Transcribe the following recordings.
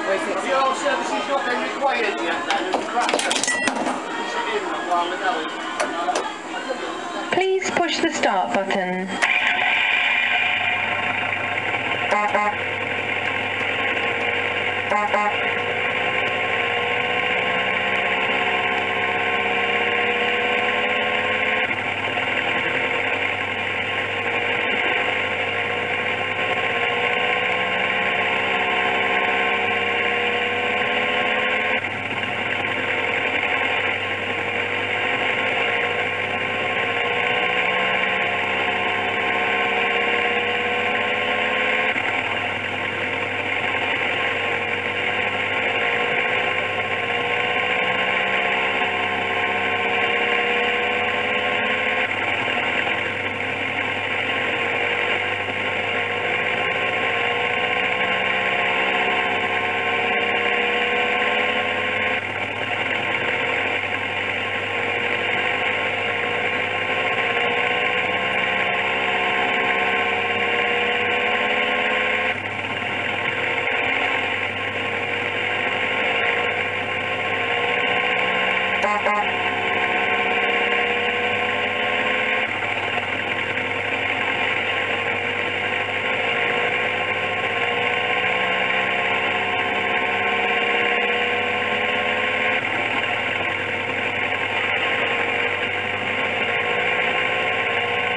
Your service is not been required yet then, Please push the start button.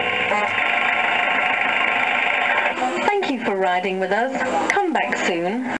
Thank you for riding with us. Come back soon.